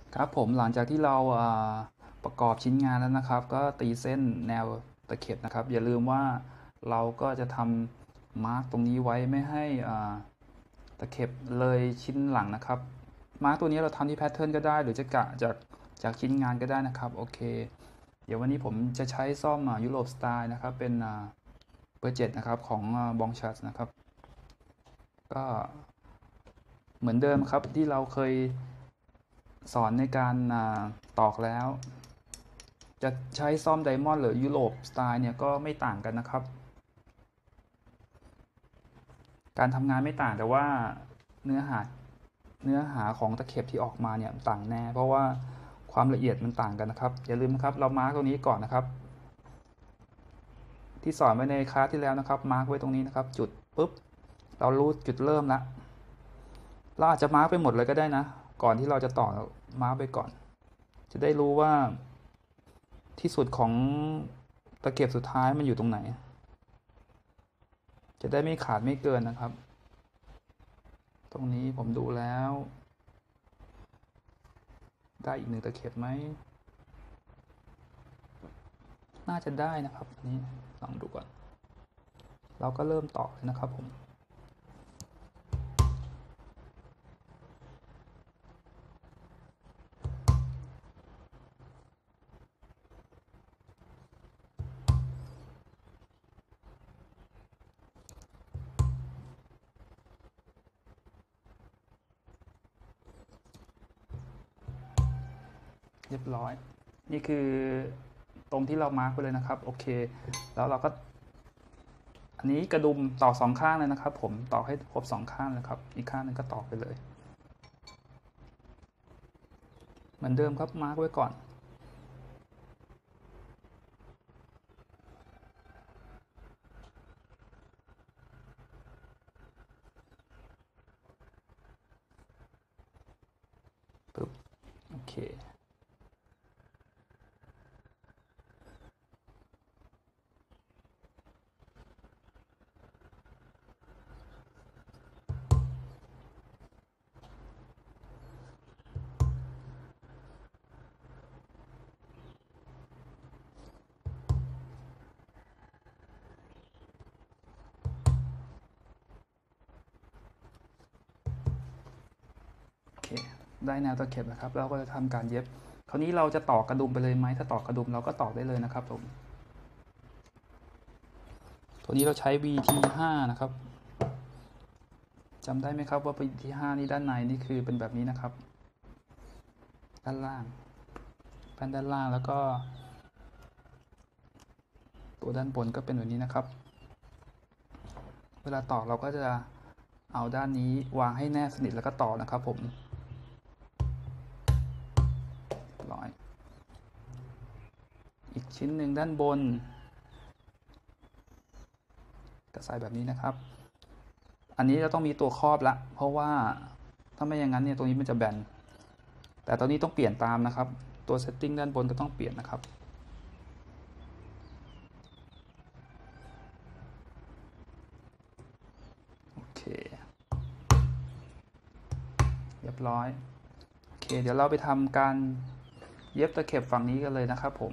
ครับผมหลังจากที่เราประกอบชิ้นงานแล้วนะครับก็ตีเส้นแนวตะเข็บนะครับอย่าลืมว่าเราก็จะทำมาร์กตรงนี้ไว้ไม่ให้ตะเข็บเลยชิ้นหลังนะครับมาร์กตัวนี้เราทำที่แพทเทิร์นก็ได้หรือจะกะจากชิ้นงานก็ได้นะครับโอเคเดี๋ยววันนี้ผมจะใช้ซ่อมยุโรปสไตล์นะครับเป็นเบอร์7นะครับของบองชัสนะครับก็เหมือนเดิมครับที่เราเคยสอนในการตอกแล้ว จะใช้ซ่อมไดมอนด์หรือยุโรปสไตล์เนี่ยก็ไม่ต่างกันนะครับการทำงานไม่ต่างแต่ว่าเนื้อหาเนื้อหาของตะเข็บที่ออกมาเนี่ยต่างแน่เพราะว่าความละเอียดมันต่างกันนะครับอย่าลืมนะครับเรามาร์กตรงนี้ก่อนนะครับที่สอนไว้ในคลาสที่แล้วนะครับมาร์กไว้ตรงนี้นะครับจุดปุ๊บเรารู้จุดเริ่มแล้วเราอาจจะมาร์กไปหมดเลยก็ได้นะก่อนที่เราจะต่อมาร์กไปก่อนจะได้รู้ว่าที่สุดของตะเข็บสุดท้ายมันอยู่ตรงไหนจะได้ไม่ขาดไม่เกินนะครับตรงนี้ผมดูแล้วได้อีก1 ตะเข็บไหมน่าจะได้นะครับอันนี้ลองดูก่อนเราก็เริ่มต่อเลยนะครับผมเรียบร้อยนี่คือตรงที่เรามาร์กไปเลยนะครับโอเคแล้วเราก็อันนี้กระดุมต่อ2 ข้างเลยนะครับผมต่อให้ครบ2 ข้างเลยครับอีกข้างนึงก็ต่อไปเลยเหมือนเดิมครับมาร์กไว้ก่อนปึ๊บโอเคโอเคได้แนวตะเข็บนะครับเราก็จะทำการเย็บคราวนี้เราจะต่อกระดุมไปเลยไหมถ้าต่อกระดุมเราก็ต่อได้เลยนะครับผมตัวนี้เราใช้ VT5 นะครับจำได้ไหมครับว่า VT5 นี่ด้านในนี่คือเป็นแบบนี้นะครับด้านล่างแผ่นด้านล่างแล้วก็ตัวด้านบนก็เป็นแบบนี้นะครับเวลาต่อเราก็จะเอาด้านนี้วางให้แนบสนิทแล้วก็ต่อนะครับผมร้อยอีกชิ้นหนึ่งด้านบนก็ใส่แบบนี้นะครับอันนี้เราต้องมีตัวครอบละเพราะว่าถ้าไม่อย่างนั้นเนี่ยตรงนี้มันจะแบนแต่ตอนนี้ต้องเปลี่ยนตามนะครับตัวเซตติ้งด้านบนก็ต้องเปลี่ยนนะครับโอเคเรียบร้อยโอเคเดี๋ยวเราไปทำการเย็บตะเข็บฝั่งนี้กันเลยนะครับผม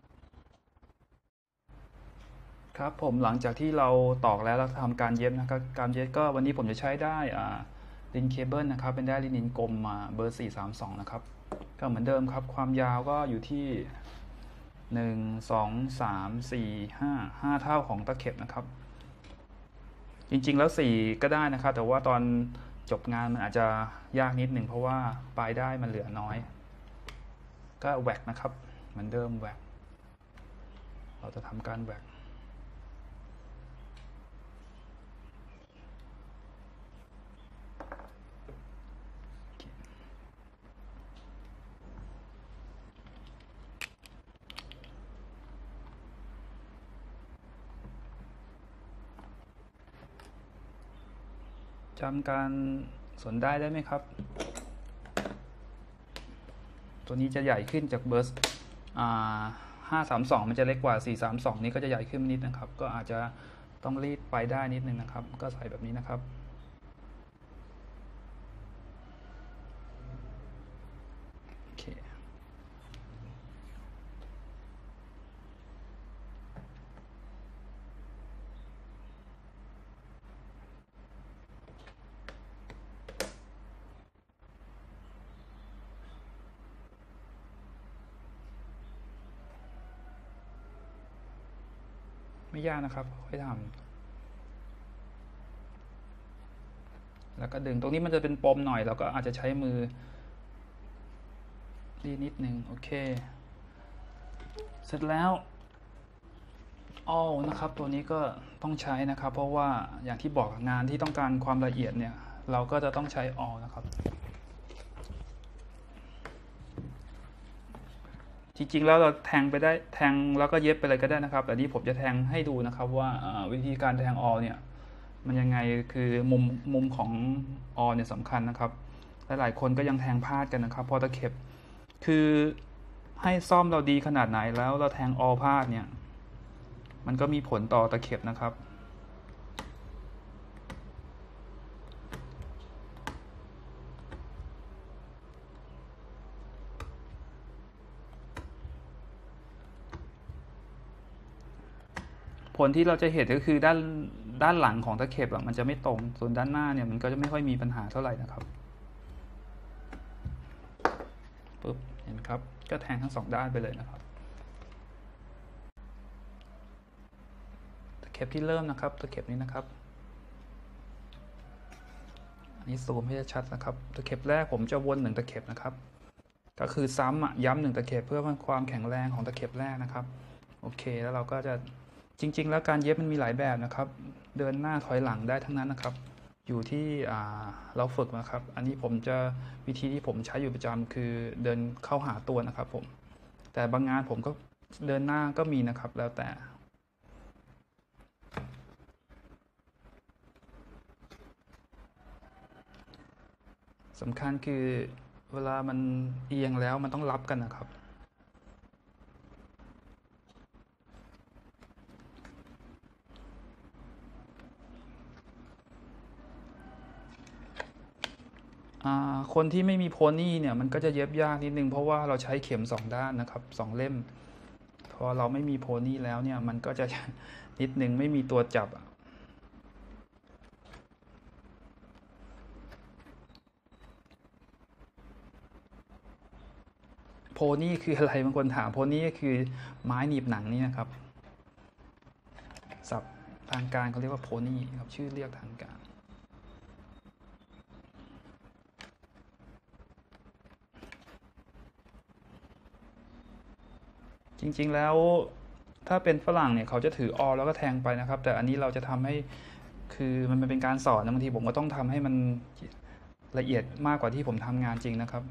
ครับผมหลังจากที่เราตอกแล้วเราทำการเย็บนะครับการเย็บก็วันนี้ผมจะใช้ได้ลินเคเบิลนะครับเป็นได้ลินินกลมมาเบอร์432นะครับก็เหมือนเดิมครับความยาวก็อยู่ที่1 2 3 4 5เท่าของตะเข็บนะครับจริงๆแล้ว4ก็ได้นะครับแต่ว่าตอนจบงานมันอาจจะยากนิดหนึ่งเพราะว่าปลายได้มันเหลือน้อยก็แหวกนะครับเหมือนเดิมแหวกเราจะทำการแหวกจำการสนได้ไหมครับตัวนี้จะใหญ่ขึ้นจากเบอร์532มันจะเล็กกว่า432นี้ก็จะใหญ่ขึ้นนิดนะครับก็อาจจะต้องรีดไปได้นิดนึงนะครับก็ใส่แบบนี้นะครับโอเคไม่ยากนะครับค่อยทำแล้วก็ดึงตรงนี้มันจะเป็นปมหน่อยเราก็อาจจะใช้มือรีดนิดนึงโอเคเสร็จแล้วนะครับตัวนี้ก็ต้องใช้นะครับเพราะว่าอย่างที่บอกงานที่ต้องการความละเอียดเนี่ยเราก็จะต้องใช้นะครับจริงๆแล้วเราแทงไปได้แทงแล้วก็เย็บไปเลยก็ได้นะครับแต่นี้ผมจะแทงให้ดูนะครับว่าวิธีการแทงเนี่ยมันยังไงคือมุมของเนี่ยสำคัญนะครับหลายๆคนก็ยังแทงพลาดกันนะครับพอตะเข็บคือให้ซ่อมเราดีขนาดไหนแล้วเราแทงพลาดเนี่ยมันก็มีผลต่อตะเข็บนะครับผลที่เราจะเห็นก็คือด้านหลังของตะเข็บมันจะไม่ตรงส่วนด้านหน้าเนี่ยมันก็จะไม่ค่อยมีปัญหาเท่าไหร่นะครับปุ๊บเห็นครับก็แทงทั้ง2ด้านไปเลยนะครับตะเข็บที่เริ่มนะครับตะเข็บนี้นะครับอันนี้ซูมให้ชัดนะครับตะเข็บแรกผมจะวน1ตะเข็บนะครับก็คือซ้ำย้ำ1ตะเข็บเพื่อความแข็งแรงของตะเข็บแรกนะครับโอเคแล้วเราก็จะจริงๆแล้วการเย็บมันมีหลายแบบนะครับเดินหน้าถอยหลังได้ทั้งนั้นนะครับอยู่ที่เราฝึกนะครับอันนี้ผมจะวิธีที่ผมใช้อยู่ประจำคือเดินเข้าหาตัวนะครับผมแต่บางงานผมก็เดินหน้าก็มีนะครับแล้วแต่สำคัญคือเวลามันเอียงแล้วมันต้องรับกันนะครับคนที่ไม่มีโพนี่เนี่ยมันก็จะเย็บยากนิดนึงเพราะว่าเราใช้เข็ม2ด้านนะครับ2เล่มพอเราไม่มีโพนี่แล้วเนี่ยมันก็จะนิดนึงไม่มีตัวจับโพนี่คืออะไรบางคนถามโพนี่ก็คือไม้หนีบหนังนี่นะครับศัพท์ทางการเขาเรียกว่าโพนี่ครับชื่อเรียกทางการจริงๆแล้วถ้าเป็นฝรั่งเนี่ยเขาจะถือแล้วก็แทงไปนะครับแต่อันนี้เราจะทำให้คือมันเป็นการสอนบางทีผมก็ต้องทำให้มันละเอียดมากกว่าที่ผมทำงานจริงนะครับ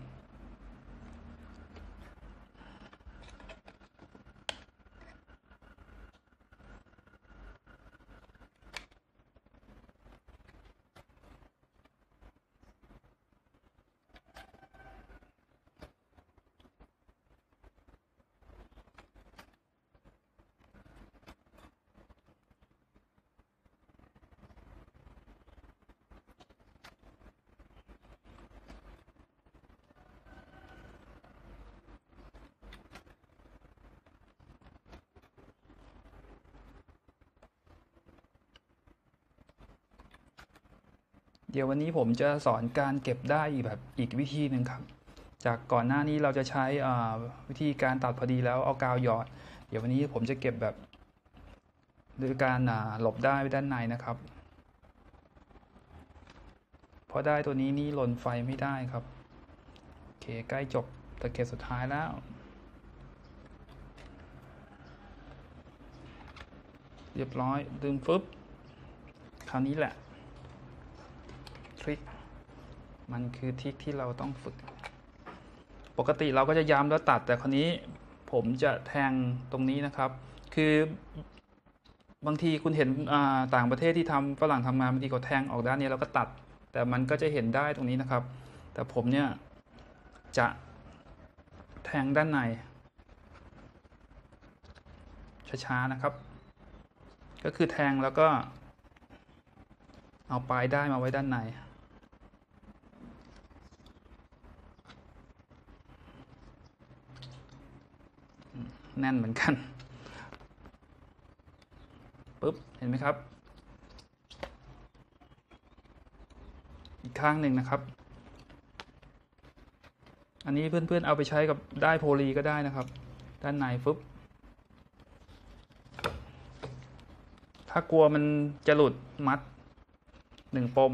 เดี๋ยววันนี้ผมจะสอนการเก็บได้อีกวิธีหนึ่งครับจากก่อนหน้านี้เราจะใช้วิธีการตัดพอดีแล้วเอากาวหยอดเดี๋ยววันนี้ผมจะเก็บแบบโดยการหลบได้ไว้ด้านในนะครับพอได้ตัวนี้นี่หล่นไฟไม่ได้ครับโอเคใกล้จบตะเข็บสุดท้ายแล้วเรียบร้อยดึงฟึบคราวนี้แหละทริคมันคือทริคที่เราต้องฝึกปกติเราก็จะย้ำแล้วตัดแต่คราวนี้ผมจะแทงตรงนี้นะครับคือบางทีคุณเห็นต่างประเทศที่ฝรั่งทำงานบางทีเขาแทงออกด้านนี้แล้วก็ตัดแต่มันก็จะเห็นได้ตรงนี้นะครับแต่ผมเนี่ยจะแทงด้านในช้าๆนะครับก็คือแทงแล้วก็เอาปลายได้มาไว้ด้านในแน่นเหมือนกันปุ๊บเห็นไหมครับอีกข้างหนึ่งนะครับอันนี้เพื่อนๆเอาไปใช้กับได้โพลีก็ได้นะครับด้านในปุ๊บถ้ากลัวมันจะหลุดมัด1 ปม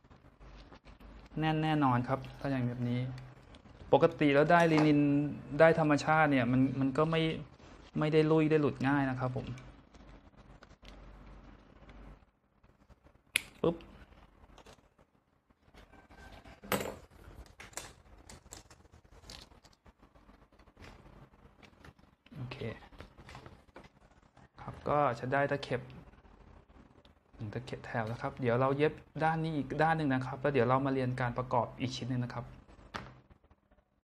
แน่นอนครับถ้าอย่างแบบนี้ปกติแล้วได้ลินินได้ธรรมชาติเนี่ยมันก็ไม่ได้ลุยได้หลุดง่ายนะครับผมปุ๊บโอเคครับก็จะได้ตะเข็บ1 ตะเข็บแถวแล้วครับเดี๋ยวเราเย็บด้านนี้อีกด้านหนึ่งนะครับแล้วเดี๋ยวเรามาเรียนการประกอบอีกชิ้นหนึ่งนะครับ